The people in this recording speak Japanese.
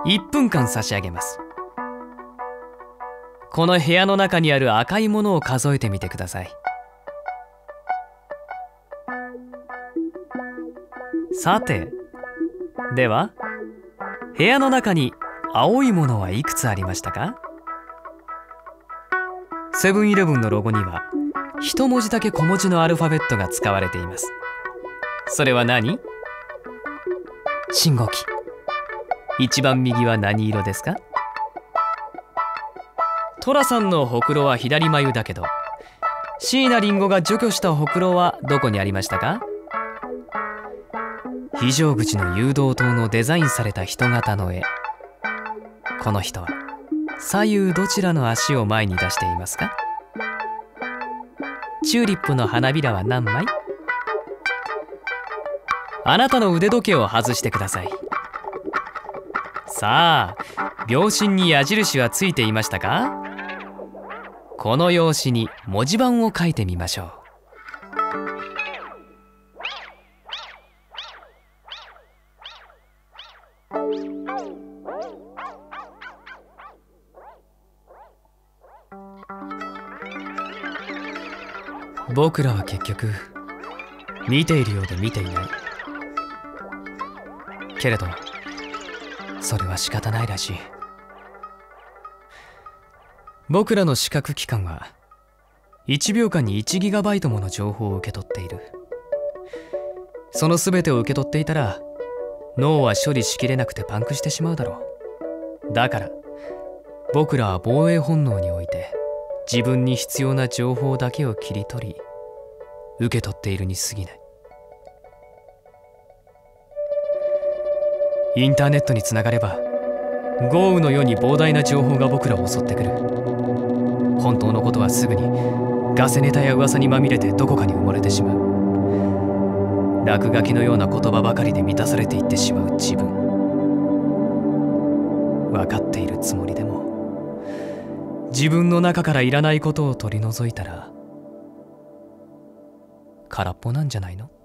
1分間差し上げます。この部屋の中にある赤いものを数えてみてください。さて、では部屋の中に青いものはいくつありましたか？セブンイレブンのロゴには一文字だけ小文字のアルファベットが使われています。それは何？信号機。一番右は何色ですか？トラさんのほくろは左眉だけど、椎名林檎が除去したほくろはどこにありましたか？非常口の誘導灯のデザインされた人型の絵。この人は左右どちらの足を前に出していますか？チューリップの花びらは何枚？あなたの腕時計を外してください。さあ、秒針に矢印はついていましたか？この用紙に文字盤を書いてみましょう。僕らは結局見ているようで見ていない。けれどそれは仕方ないらしい。僕らの視覚器官は1秒間に1ギガバイトもの情報を受け取っている。その全てを受け取っていたら脳は処理しきれなくてパンクしてしまうだろう。だから僕らは防衛本能において自分に必要な情報だけを切り取り受け取っているに過ぎない。インターネットにつながれば豪雨のように膨大な情報が僕らを襲ってくる。本当のことはすぐにガセネタや噂にまみれてどこかに埋もれてしまう。落書きのような言葉ばかりで満たされていってしまう自分。分かっているつもりでも自分の中からいらないことを取り除いたら空っぽなんじゃないの？